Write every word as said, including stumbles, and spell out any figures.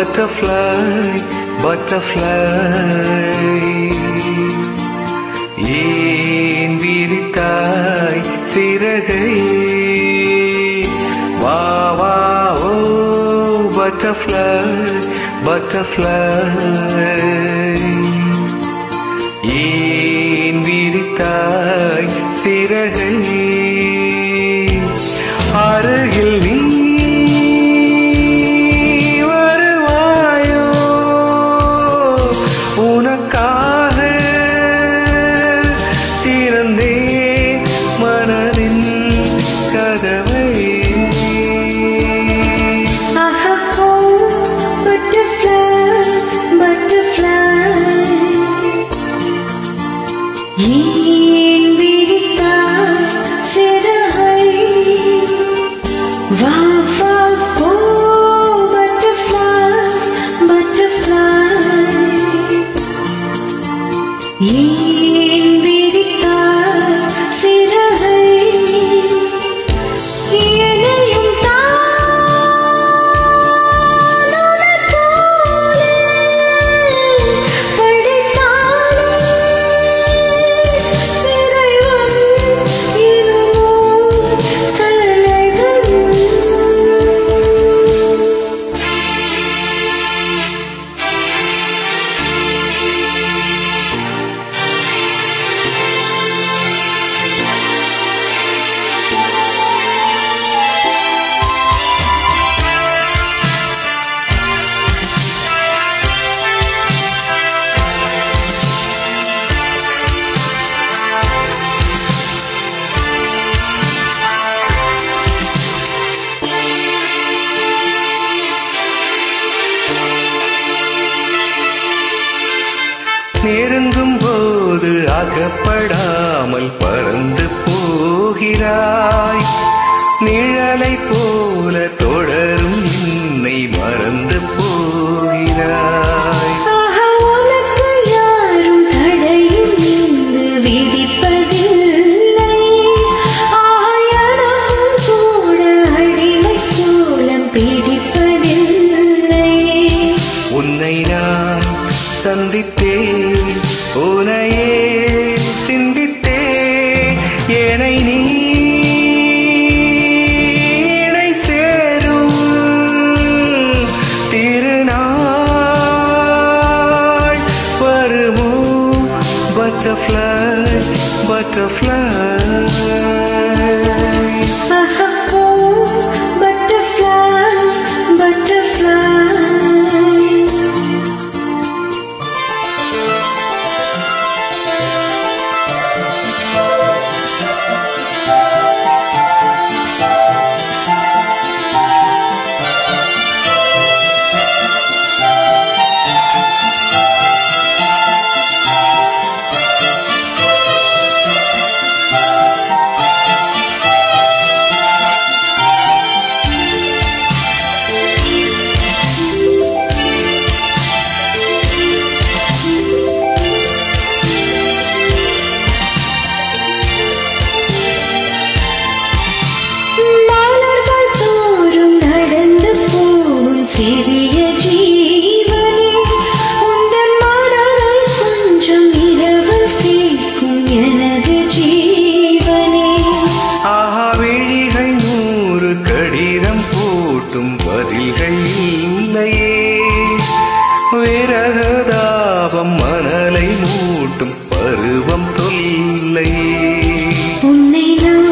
butterfly, butterfly. ஏன் விரித்தாய் சிறகை வா வா ஓ butterfly, butterfly. ஏன் விரித்தாய் சிறகை அருகில் நீ வருவாயோ உனக்காக திறந்தே மனதின் கதவை நெருங்கும் போது அகப்படாமல் பறந்து போகிறாய் நிழலை போல தொடரும் என்னை மறந்து போகிறாய் உனக்கு யாரும் தடையும் இங்கு விதிப்பதில்லை ஆயனமும் கூட அடிமை கோலம் பிடிப்பதில்லை உன்னை நான் சந்தித்தேன் உனையே சிந்தித்தே என்னை நீ இணை சேரும் திருநாள் வருமோ butterfly, butterfly. சிறிய ஜீவனே உந்தன் மனதை கொஞ்சம் இரவல் கேட்கும் எனது ஜீவனே ஆஹா விழிகள் நூறு கடிதம் போட்டும் பதில்கள் இல்லையே விரகதாபம் மணலை மூட்டும் பருவம் தொல்லையே உன்னை நான்